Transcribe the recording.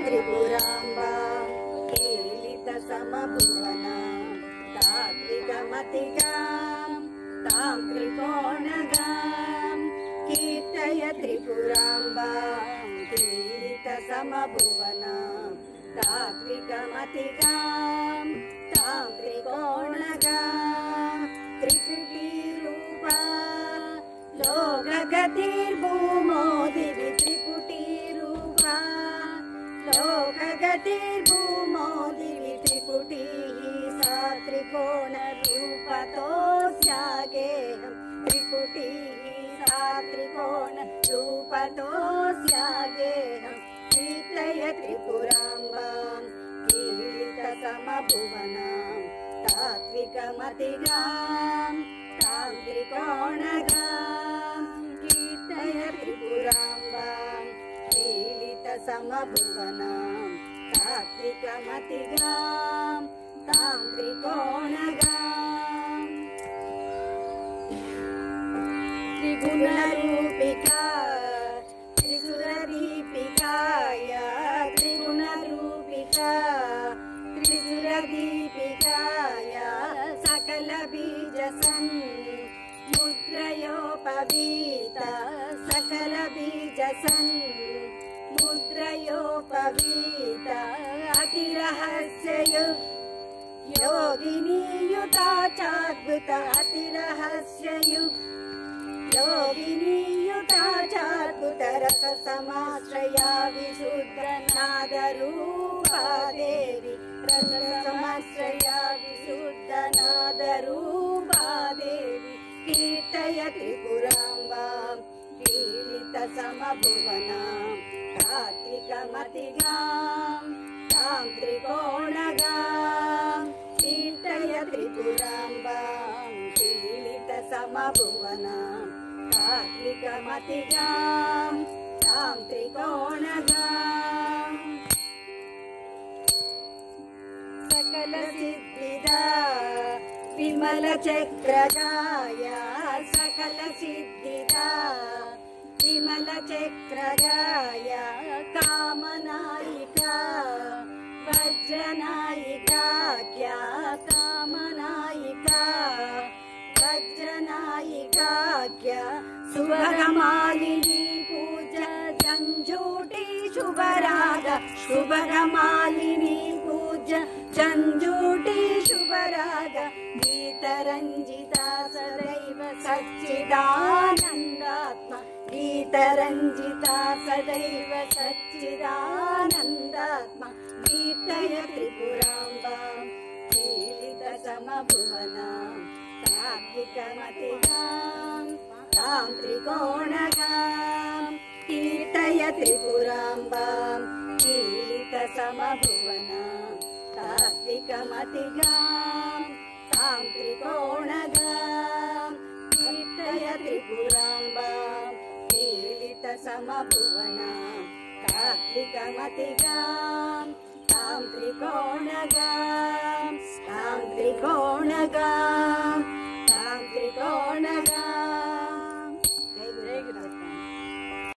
त्रिपुराम्बां कीलितसमभुवनां तात्विकमतिगां तां त्रिकोणगां कीर्तय त्रिपुराम्बां कीलितसमभुवनां तात्विकमतिगां तां त्रिकोणगां त्रिपुटीरूपा लोकगतिर्भूमो दिवि त्रिपुटीरूपा लोकगतिर्भूमो दिवि त्रिपुटीः सा त्रिकोणरूपतोऽस्यागेहं त्रिपुटीः सा त्रिकोणरूपतोऽस्यागेहं कीर्तय त्रिपुराम्बां कीलितसमभुवनां तात्विकमतिगां तां त्रिकोणगां कीर्तय त्रिपुराम्बां कीलितसमभुवनां तात्विकमतिगां तां त्रिकोणगां त्रिगुणरूपिका त्रिसुरदीपिकाया त्रिगुणरूपिका त्रिसुरदीपिकाया सकलबीजसन् मुद्रयोपवीता सकलबीजसन् मुद्रयोपवीता अतिरहस्ययुक् योगिनीयुता चाद्भुत अतिरहस्ययुक् योगिनीयुता चाद्भुत रससमाश्रया विशुद्धनादरूपा देवी रससमाश्रया विशुद्धनादरूपा देवी कीर्तय त्रिपुराम्बां कीलितसमभुवनां तात्विकमतिगां तां त्रिकोणगां कीर्तय त्रिपुराम्बां कीलितसमभुवनां तात्विकमतिगां तां त्रिकोणगां सकलसिद्धिदा विमलचक्रगाया सकलसिद्धिदा विमलचक्रगाया कामनायिका वज्रनायिकाख्या कामनायिका वज्रनायिकाख्या शुभगमालिनी पूजा जंजूटी शुभराग शुभगमालिनी पूजा जंजूटी शुभराग गीतरंजिता सदैव सच्चिदानन्दात्मा गीतरंजिता सदैव सच्चिदानन्दात्मा कीर्तय त्रिपुराम्बां कीलितसमभुवनां तात्विकमतिगां तां त्रिकोणगां कीर्तय त्रिपुराम्बां कीलितसमभुवनां तात्विकमतिगां तां त्रिकोणगां कीर्तय त्रिपुराम्बां कीलितसमभुवनां तात्विकमतिगां तां त्रिकोणगां तां त्रिकोणगां